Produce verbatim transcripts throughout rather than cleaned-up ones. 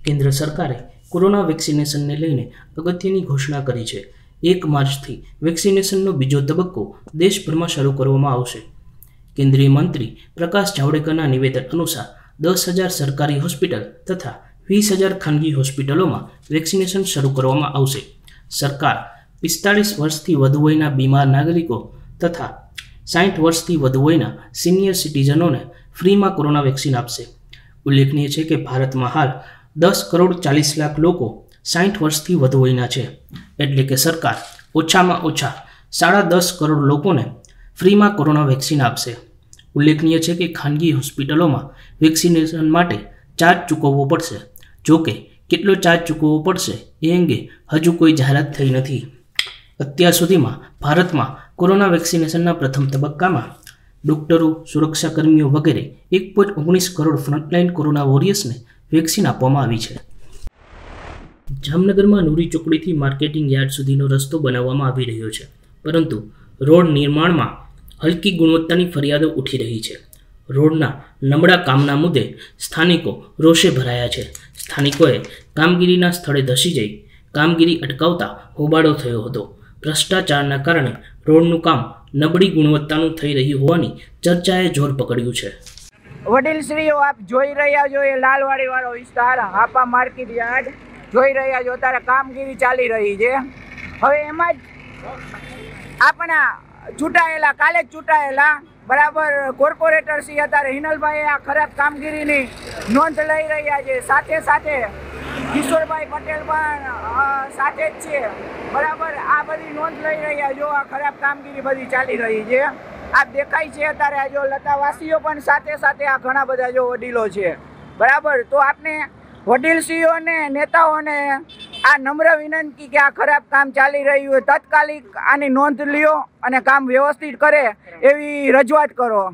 केन्द्र सरकारे corona vaccination ने लईने अगत्यनी घोषणा करी है। एक मार्च थी वेक्सिनेशन बीजो तबक्को देशभर में शुरू करवामां आवशे। केंद्रीय मंत्री प्रकाश जावड़ेकरना निवेदन अनुसार दस हजार सरकारी होस्पिटल तथा वीस हजार खानगी होस्पिटलों में वेक्सिनेशन शुरू करवामां आवशे। सरकार पिस्तालीस वर्षथी वधु वयना बीमार नागरिकों तथा साठ वर्षथी वधु वयना सीनियर सिटीजनों ने फ्री में कोरोना वेक्सिन आपशे। उल्लेखनीय है कि भारत में हाल दस करोड़ चालीस लाख लोग साठ वर्षथी वधु वयना है, एटले के सरकार ओछामां ओछा साढ़ा दस करोड़ लोगों ने फ्री में कोरोना वेक्सिन आपशे। उल्लेखनीय है कि खानगी होस्पिटलों में वेक्सिनेशन माटे चार्ज चूकववो पड़शे। जो कि केटलो चार्ज चूकववो पड़शे ए अंगे हजू कोई जाहेरात थई नथी। अत्यार सुधीमां भारत में कोरोना वेक्सिनेशनना प्रथम तबक्का में डॉक्टरों, सुरक्षाकर्मीओ वगैरह एक पॉइंट ओगनीस करोड़ फ्रंटलाइन कोरोना वॉरियर्स ने वेक्सिन आपवामां आवी छे। जामनगर में नूरी चोकड़ी थी मार्केटिंग यार्ड सुधीनो रस्तो बनाववामां आवी रह्यो छे, परंतु रोड निर्माण में हल्की गुणवत्तानी फरियादो उठी रही है। रोडना नबळा कामना मुद्दे स्थानिको रोषे भराया है। स्थानिकोए कामगीरीना स्थळे धसी जई कामगीरी अटकावता होबाळो थयो हतो। भ्रष्टाचारना कारणे रोडनुं काम नबળી गुणवत्तानुं थई रह्युं होवानी चर्चाए जोर पकड्युं छे। वडीलश्रीओ आप जोई रह्या छो ए लालवाड़ी वाळो विस्तार हापा मार्केट यार्ड जोई रह्या छो। त्यारे कामगीरी चाली रही है। हवे एमां ज आपणा चूंटायेला काले चूंटायेला बराबर कोर्पोरेटर श्री अत्यारे हिनलभाई आ खराब कामगीरीनी नोंध लई रह्या छे। साथे साथे किशोरभाई पटेल पण साथे ज छे। बराबर आ बधी नोंध लई रह्या जो आ खराब कामगीरी बधी चाली रही है। आप देखाय छे अत्यारे जो लतावासीओ पण साथे साथे आ घणा बधा जो वडीलो छे। बराबर तो आपने वडीलश्रीओ ने नेताओं ने आ नम्र विनंती कि आ खराब काम चाली रह्युं होय तात्कालिक आनी नोंध ल्यो अने काम व्यवस्थित करे एवी रजूआत करो।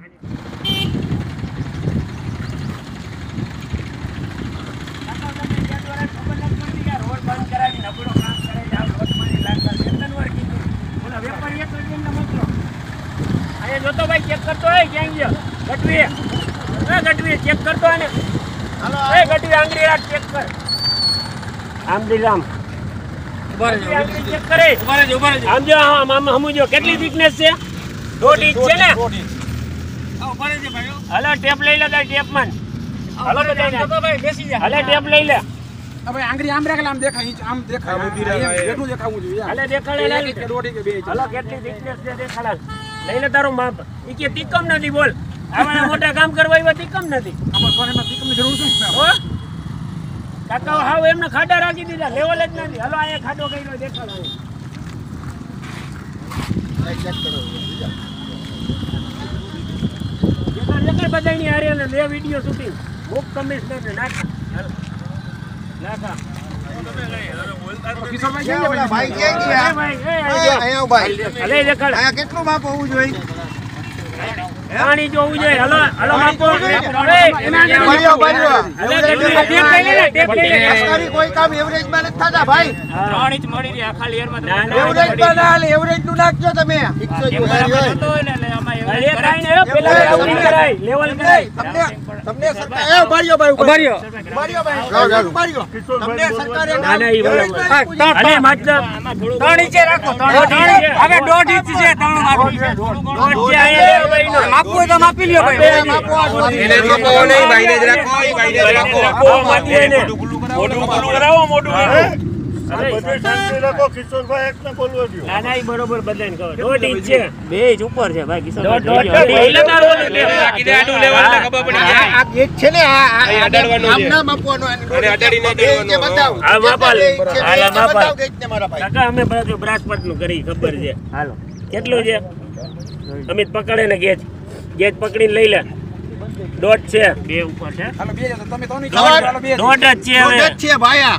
जो तो भाई चेक करतो है क्या गया गटवी है गटवी चेक करतो है हेलो ए गटवी आंगली राख चेक कर आंगली राम ऊपर चेक करे ऊपर जो ऊपर आम जो हां मामा हमू जो કેટલી વીકનેસ છે દોઢ ઇંચ છે ને દોઢ ઇંચ આ ऊपर છે ભાઈઓ હાલો ટેપ લઈ લે તાર ટેપ માં હાલો બધાને તો ભાઈ બેસી જા હાલે ટેપ લઈ લે હવે આંગળી આમ રાખલે આમ દેખાય આમ દેખાય કેટલું દેખાવું જોઈએ હાલે દેખાડે લે કે દોઢ કે બે હાલો કેટલી વીકનેસ છે દેખાડા લઈ લે તારું માપ ઈ કે તીકમ નથી બોલ આવા મોટા કામ કરવા એવા તીકમ નથી આમાં સોનેમાં તીકમની જરૂર છે હો કાકા હાવ એમને ખાડા રાખી દીધા લેવલ જ નથી હાલો આયા ખાડો કર્યો દેખાડો આ ચેક કરો દેખાડ દેખાડ બધાની હારે ને લે વિડિયો શૂટિંગ મુક કમિશનર ને નાખ નાખા કિશોરભાઈ ભાઈ કે ગયા ભાઈ એ આયા ભાઈ અલે દેખાડ આયા કેટલું માપ હોવું જોઈએ પાણી જોવું જોઈએ હાલો હાલો માપો બળિયો બળિયો અલે કેટલી ટેપ લઈ લે ટેપ લઈ લે સરકારી કોઈ કામ એવરેજ માં નથી થતા ભાઈ ત્રણ ઇંચ મળી રહ્યા ખાલી એર માં એવરેજ માં ના લે એવરેજ નું નાખજો તમે એકસો જોઈ તો ને અમાય એ કાઈ ને પેલા એવું કરાય લેવલ કરાય તમને તમને સરકાર એ બળિયો ભાઈ બળિયો બળિયો ભાઈ લાવ લાવ બળિયો તમને સરકારે ના ના ઈ બરાબર અલે મતલબ ત્રણ ઇંચ રાખો ત્રણ હવે દોઢ ઇંચ છે ત્રણ માપો દોઢ છે આયા ભાઈ માપો તો માપી લ્યો ભાઈ માપો એને માપો નહીં ભાઈને જ રાખો ઈ ભાઈને જ રાખો માપી એને મોઢું મોઢું કરાવો મોઢું અરે બધે શાંતિ રાખો કિશોરભાઈ એકને બોલવા દો ના ના ઈ બરોબર બદલાઈને કહો દોઢ ઇંચ છે બે ઇંચ ઉપર છે ભાઈ કિશોરભાઈ દોઢ એટલે તારો લે બાકી આડું લેવલ ખબર પડી જાય આ ગેટ છે ને આ અડાડવાનો છે આમ માપવાનો અને અડાડી ન દેવાનો બતાવો આ માપા હાલા માપા ગેટ ને મારા ભાઈ કાકા અમે બધું બ્રાસપટ નું કરી ખબર છે હાલો કેટલું છે અમિત પકડે ને ગેજ ગેજ પકડીને લઈ લે દોઢ છે બે ઉપર છે હાલો બે તમે તો નહીં હાલો બે દોઢ જ છે હવે દોઢ છે ભાઈ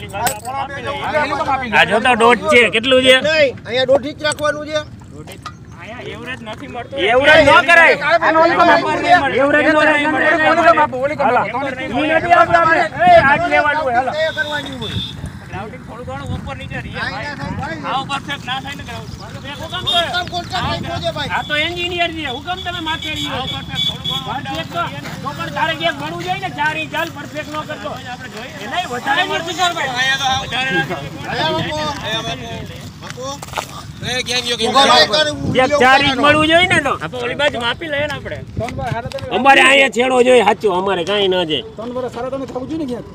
આ જો તો દોઢ છે કેટલું છે અહીંયા દોઢ ઇંચ રાખવાનું છે આયા એવરેજ નથી મળતો એવરેજ ન કરાય એવરેજ નો કરાય બાપુ ઓલી કરો ઈ નથી આપણે એ આજ લેવાનું હોય હાલો એ કરવાની હોય ગ્રાઉન્ડિંગ થોડું ઘણું ઉપર નીચે રીએ ભાઈ આ પરફેક્ટ ના થાય ને ગ્રાઉન્ડ બે હુકમ છે હુકમ કોન્ટ્રાક્ટ લઈ જોજે ભાઈ આ તો એન્જિનિયર છે હુકમ તમે માથે રીએ પરફેક્ટ થોડું પરફેક્ટ તો તો પણ તારે એક મળવું જોઈએ ને ચાર ઇંચ ચાલ પરફેક્ટ નો કરતો એ નહીં વધારે મળતું સર ભાઈ આયા તો આયા બાપુ એ કેમ ગયો કે એક ચાર ઇંચ મળવું જોઈએ ને તો આપણે ઓલી બાજુ માપી લઈએ ને આપણે અમારે અહીંયા છેડો જોઈએ સાચું અમારે કાઈ ન જાય ત્રણ વર્ષ સારા તમે થવું જોઈએ ને ક્યાંક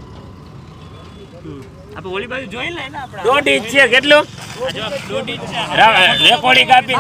આપણે ઓલી બાજુ જોઈ લે ને આપણે દોઢ ઇંચ છે કેટલું દોઢ ઇંચ છે રેકોર્ડિંગ આપી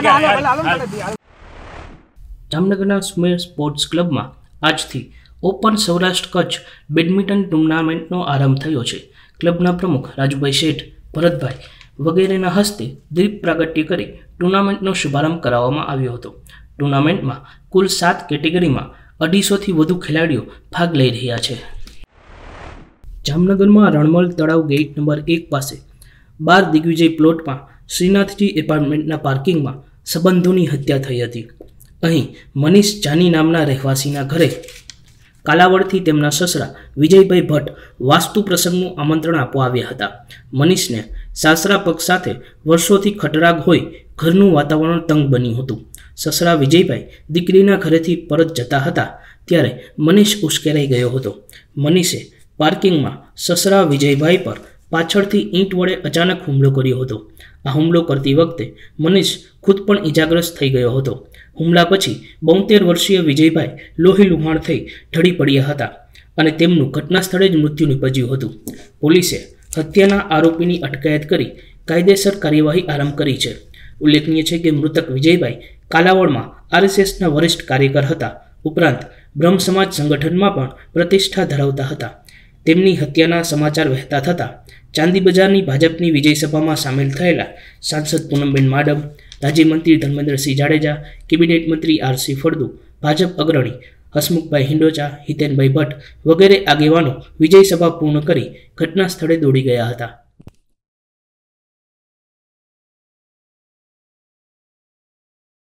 જામનગરના સ્મેર સ્પોર્ટ્સ ક્લબમાં આજથી ઓપન સૌરાષ્ટ્ર કચ્છ બેડમિન્ટન ટુર્નામેન્ટનો આરંભ થયો છે. ક્લબના પ્રમુખ રાજુભાઈ શેઠ, ભરતભાઈ વગેરેના હસ્તે દીપ પ્રાગટ્ય કરી ટુર્નામેન્ટનો શુભારંભ કરાવવામાં આવ્યો હતો. ટુર્નામેન્ટમાં કુલ સાત કેટેગરીમાં અઢીસોથી વધુ ખેલાડીઓ ભાગ લઈ રહ્યા છે. જામનગરમાં રણમલ તળાવ ગેટ નંબર એક પાસે બાર દિગ્વિજય પ્લોટમાં શ્રીનાથજી એપાર્ટમેન્ટના પાર્કિંગમાં સંબંધોની હત્યા થઈ હતી. અહીં મનીષ જાની નામના રહેવાસીના ઘરે કાલાવડથી તેમના સસરા વિજયભાઈ ભટ્ટ વાસ્તુ પ્રસંગનું આમંત્રણ આપવા આવ્યા હતા. મનીષને સાસરા પક્ષ સાથે વર્ષોથી ખટરાગ હોય ઘરનું વાતાવરણ તંગ બન્યું હતું. સસરા વિજયભાઈ દીકરીના ઘરેથી પરત જતા હતા ત્યારે મનીષ ઉશ્કેરાઈ ગયો હતો. મનીષે પાર્કિંગમાં સસરા વિજયભાઈ પર પાછળથી ઈંટ વડે અચાનક હુમલો કર્યો હતો. આ હુમલો કરતી વખતે મનીષ ખુદ પણ ઈજાગ્રસ્ત થઈ ગયો હતો. હુમલા પછી બોતેર વર્ષીય વિજયભાઈ લોહી લુહાણ થઈ ઢળી પડ્યા હતા અને તેમનું ઘટના સ્થળે જ મૃત્યુ નિપજ્યું હતું. પોલીસે હત્યાના આરોપીની અટકાયત કરી કાયદેસર કાર્યવાહી આરંભ કરી છે. ઉલ્લેખનીય છે કે મૃતક વિજયભાઈ કાલાવડમાં આરએસએસના વરિષ્ઠ કાર્યકર હતા. ઉપરાંત બ્રહ્મ સમાજ સંગઠનમાં પણ પ્રતિષ્ઠા ધરાવતા હતા. તેમની હત્યાના સમાચાર વહેતા થતાં ચાંદી બજારની ભાજપની વિજય સભામાં સામેલ થયેલા સાંસદ પૂનમબેન માડમ, રાજ્યમંત્રી ધર્મેન્દ્રસિંહ જાડેજા, કેબિનેટ મંત્રી આરસી ફળદુ, ભાજપ અગ્રણી હસમુખભાઈ હિંડોચા, હિતેનભાઈ ભટ્ટ વગેરે આગેવાનો વિજય સભા પૂર્ણ કરી ઘટના સ્થળે દોડી ગયા હતા.